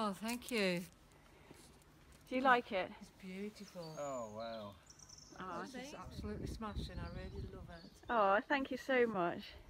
Oh, thank you. Do you like it? It's beautiful. Oh, wow. Oh, It's absolutely smashing. I really love it. oh, thank you so much.